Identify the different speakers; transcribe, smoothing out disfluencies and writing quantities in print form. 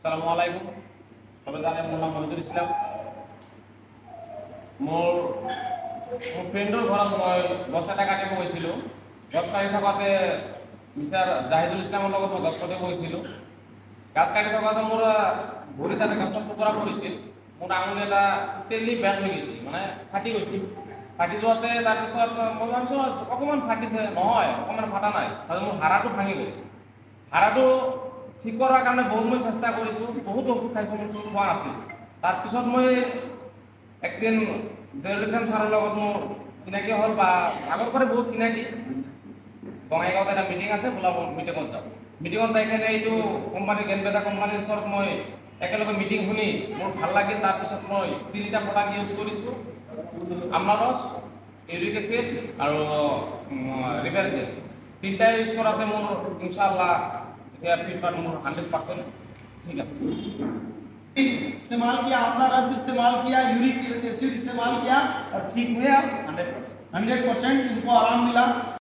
Speaker 1: আসসালামু আলাইকুম। সবাই জানেন মোর নাম মহিদুল ইসলাম। মোৰ ফ্ৰেণ্ডৰ ঘৰত মই গছ এটা কাটিব গৈছিলোঁ। গছ কাটি থকাতে মিষ্টাৰ জাহিদুল ইছলামৰ লগত মই গছ কাটিব গৈছিলোঁ। গাছ কাটি থকাতে মোৰ ভৰিত এটা গছৰ টুকুৰা পৰিছিল। মোৰ আঙুলি এটা টেলি বেণ্ড হৈ গৈছিল, মানে ফাটি গৈছিল। ফাটি যোৱাতে তাৰপিছত মই ভাবিছোঁ অকণমান ফাটিছে, নহয় অকণমান ফাটা নাই, তাৰপিছত মোৰ হাড়টো ভাঙি গ'ল। হাড়টো ঠিক কৰাৰ কাৰণে বহুত মই চেষ্টা কৰিছোঁ, বহুত ঔষধ খাইছোঁ, মোৰ ঠিক হোৱা নাছিল। তাৰপিছত মই একদিন জেৰুলিছাম ছাৰৰ লগত মোৰ চিনাকি হ'ল, বা আগৰ পৰাই বহুত চিনাকি। বঙাইগাঁৱত এটা মিটিং আছে, বোলা মিটিঙত যাওঁ। মিটিঙত যাই কিনে এইটো কোম্পানী গেনবেদা কোম্পানীৰ ওচৰত মই একেলগে মিটিং শুনি মোৰ ভাল লাগিল। তাৰপিছত মই 3টা প্ৰডাক্ট ইউজ কৰিছোঁ, আমলাৰস, ইউৰিক এচিড আৰু ৰিভাৰজেল। 3টা ইউজ কৰাতে মোৰ ইনশাআল্লাহ এতিয়া ফিডবেক মোৰ 100% ঠিক আছে।
Speaker 2: इस्तेमाल किया, आंवला रस इस्तेमाल किया, यूरिक एसिड इस्तेमाल किया और ठीक हुए आप
Speaker 1: 100%।
Speaker 2: 100% इनको आराम मिला।